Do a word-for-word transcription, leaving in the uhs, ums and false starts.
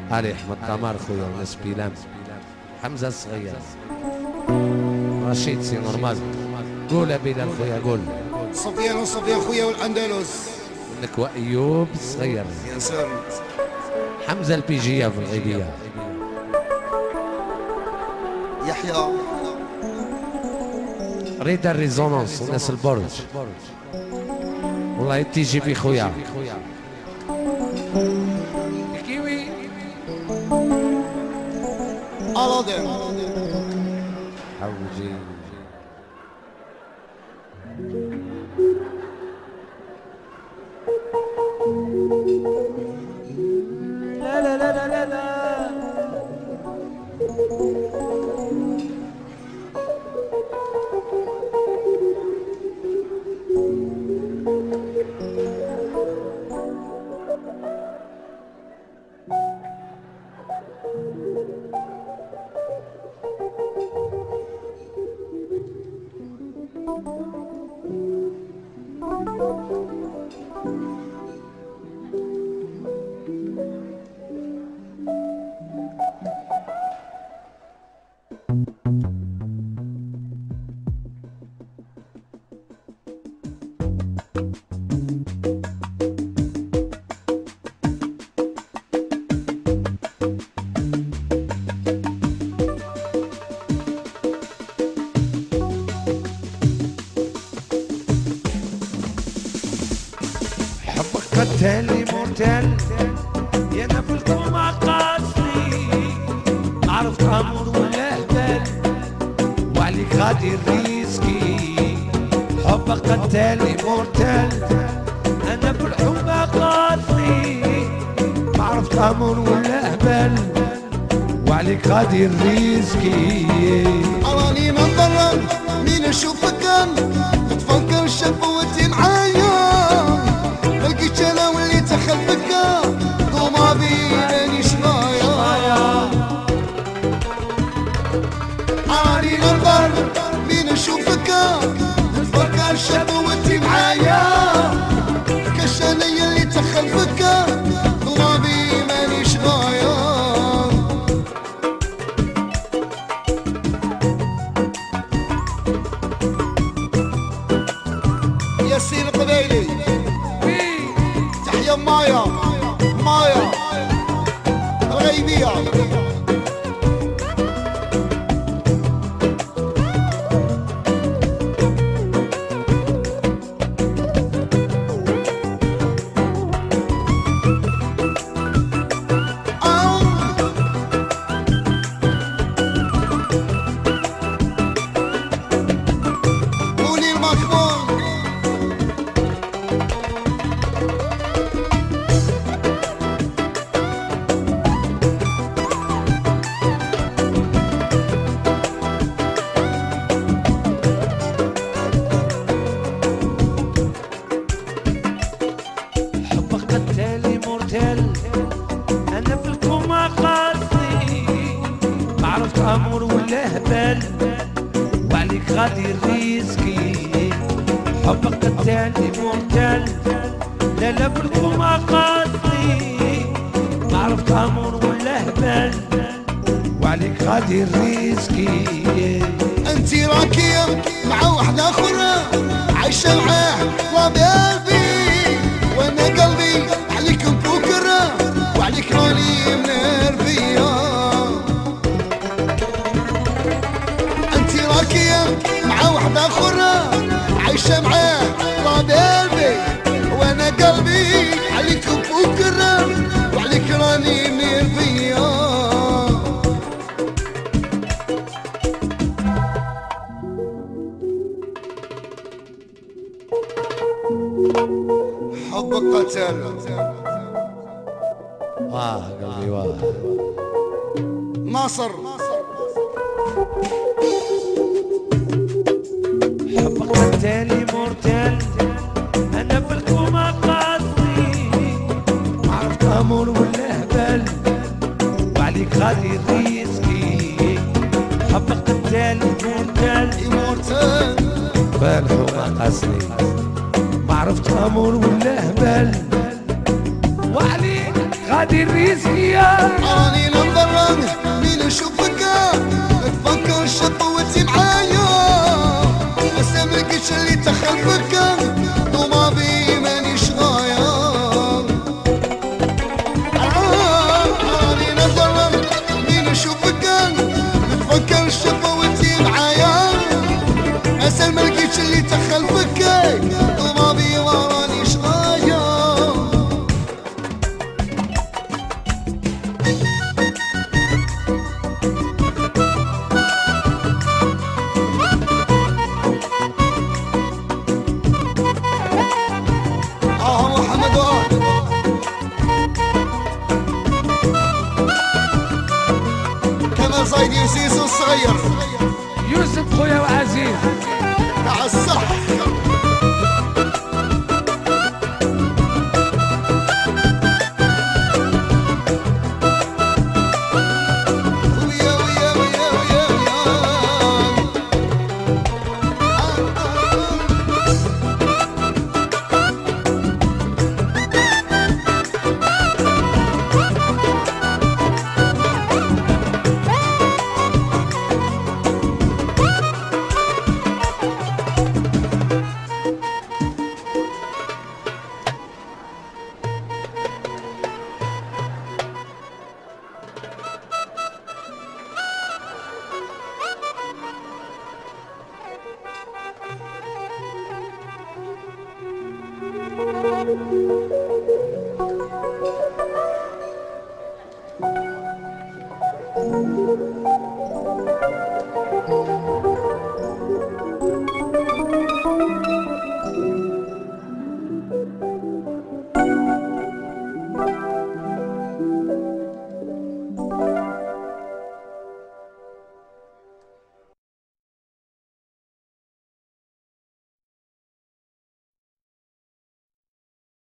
علي احمد قمر خويا وناس بيلام، حمزه الصغير، رشيد سي نورمال. قول يا بلال خويا قول. صفيان وصفيان خويا والاندلس. منك وايوب الصغير. يا سلام. حمزه البيجيه في الغيبيه. يحيى. ريدا الريزونانس وناس البرج. والله تي جي بي خويا. كيوي. ألادين. حوجي. لا لا لا لا لا لا. قتالي مرتل يا نفلكم عقاسني، عرفت امر ولا هبل وعليك غادي الريسكي. حبك قتالي مرتل انا في الحب عقاسني، ما عرفت امر ولا هبل وعليك غادي الريسكي. أراني منظر مين أشوفك تفكر شفوتي معايا، لقيت أنا واللي تخلفك وما بيني شرايا. أراني منظر مين أشوفك تفكر شفوتي معايا، كش أنا اللي تخلفك وما بيني شرايا. ياسين القبيلي تحيا مايا مايا الغيبية. قولي المخمور انا في الكوما قاسي، ما عرفت امر ولا هبل وعليك غادي الريسكي. حبك قتالي مرتل لا لا في الكوما قاسي، ما عرفت امر ولا هبل وعليك غادي الريسكي. انتي راكية مع واحدة اخرى عايشة معاه وبقلبي، وانا قلبي عليكم بكرة وعليك راني منرفية. انتي راكية مع واحدة اخرى عايشة معاه وبقلبي، وانا قلبي عليكم بكرة وعليك راني منرفية. حبك قتل. واه قلبي واه. ناصر. حبك قتالي مرتل انا في الكوما قاسي، ما عرفت امر ولا هبل وعليك غادي الريسكي. حبك قتالي مرتل مرتل بالحومة قاسني، ما عرفت امر ولا هبل وعليك غادي الريسية راني ننظر مين نشوفك تفكر شطوتي معايا بس ملقيتش اللي تخلفك